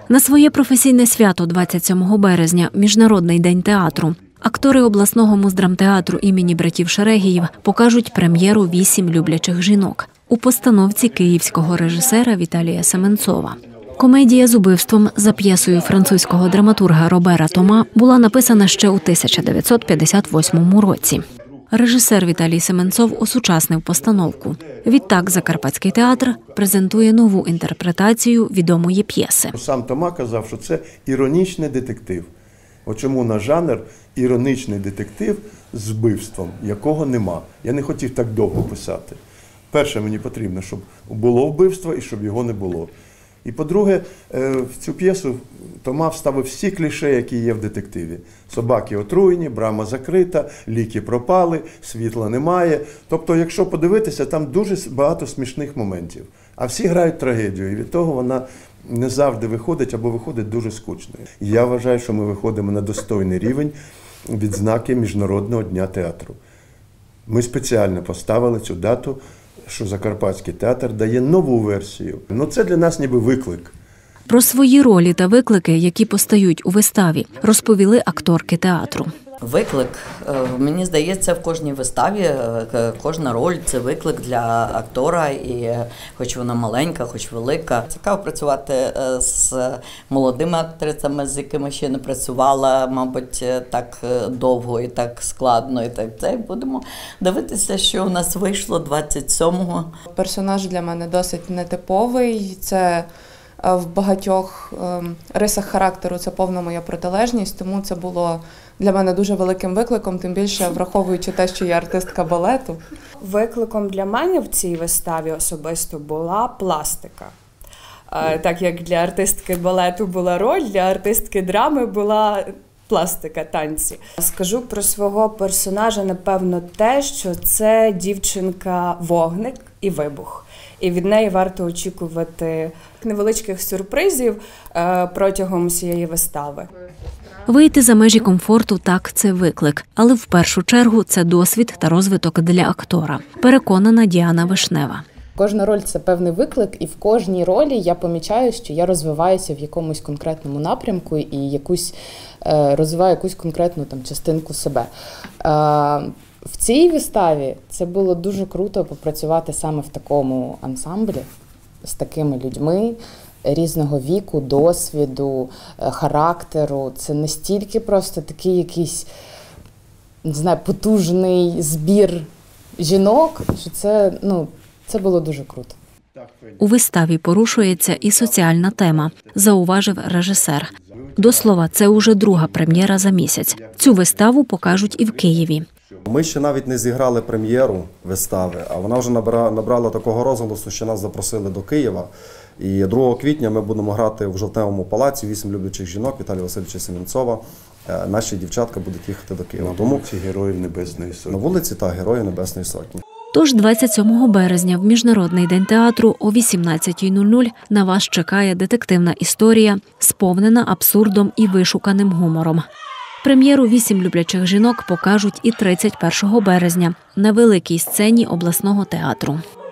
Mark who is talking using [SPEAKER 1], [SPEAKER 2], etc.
[SPEAKER 1] На своє професійне свято 27 березня – Міжнародний день театру. Актори обласного муздрамтеатру імені братів Шерегіїв покажуть прем'єру «8 люблячих жінок» у постановці київського режисера Віталія Семенцова. Комедія з убивством за п'єсою французького драматурга Робера Тома була написана ще у 1958 році. Режисер Віталій Семенцов осучаснив постановку. Відтак Закарпатський театр презентує нову інтерпретацію відомої п'єси.
[SPEAKER 2] Сам Тома казав, що це іронічний детектив. От чому на жанр іронічний детектив з вбивством, якого нема. Я не хотів так довго писати. Перше, мені потрібно, щоб було вбивство і щоб його не було. І по-друге, в цю п'єсу Тома вставив всі кліше, які є в детективі. Собаки отруєні, брама закрита, ліки пропали, світла немає. Тобто, якщо подивитися, там дуже багато смішних моментів. А всі грають трагедію, і від того вона не завжди виходить або виходить дуже скучною. І я вважаю, що ми виходимо на достойний рівень відзнаки Міжнародного дня театру. Ми спеціально поставили цю дату, що Закарпатський театр дає нову версію. Це для нас ніби виклик.
[SPEAKER 1] Про свої ролі та виклики, які постають у виставі, розповіли акторки театру.
[SPEAKER 3] Виклик, мені здається, в кожній виставі кожна роль – це виклик для актора, і хоч вона маленька, хоч велика. Цікаво працювати з молодими актрисами, з якими ще не працювала, мабуть, так довго і так складно. І так. Будемо дивитися, що у нас вийшло 27-го.
[SPEAKER 4] Персонаж для мене досить нетиповий, це в багатьох рисах характеру це повна моя протилежність, тому це було для мене дуже великим викликом, тим більше враховуючи те, що я артистка балету.
[SPEAKER 5] Викликом для мене в цій виставі особисто була пластика. Так як для артистки балету була роль, для артистки драми була пластика, танці. Скажу про свого персонажа, напевно, те, що це дівчинка-вогник і вибух. І від неї варто очікувати невеличких сюрпризів протягом всієї вистави.
[SPEAKER 1] Вийти за межі комфорту – так, це виклик. Але в першу чергу це досвід та розвиток для актора. Переконана Діана Вишнева.
[SPEAKER 6] Кожна роль – це певний виклик, і в кожній ролі я помічаю, що я розвиваюся в якомусь конкретному напрямку і розвиваю якусь конкретну частинку себе. В цій виставі це було дуже круто попрацювати саме в такому ансамблі, з такими людьми різного віку, досвіду, характеру. Це не стільки просто такий якийсь, не знаю, потужний збір жінок, що це було дуже круто.
[SPEAKER 1] У виставі порушується і соціальна тема, зауважив режисер. До слова, це уже друга прем'єра за місяць. Цю виставу покажуть і в Києві.
[SPEAKER 7] Ми ще навіть не зіграли прем'єру вистави, а вона вже набрала такого розголосу, що нас запросили до Києва. І 2 квітня ми будемо грати в Жовтневому палаці «8 люблячих жінок» Віталія Васильовича Семенцова. Наші дівчатка будуть їхати до Києва.
[SPEAKER 2] На вулиці Героїв Небесної Сотні.
[SPEAKER 7] На вулиці, Героїв Небесної Сотні.
[SPEAKER 1] Тож 27 березня в Міжнародний день театру о 18:00 на вас чекає детективна історія, сповнена абсурдом і вишуканим гумором. Прем'єру «8 люблячих жінок» покажуть і 31 березня на великій сцені обласного театру.